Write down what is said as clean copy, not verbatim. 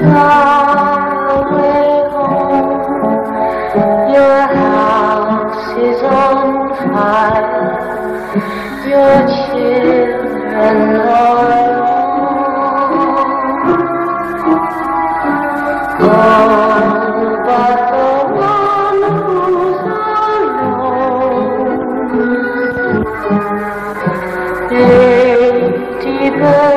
far away home. Your house is on fire, your children are gone, but the one who's alone, Ladybird.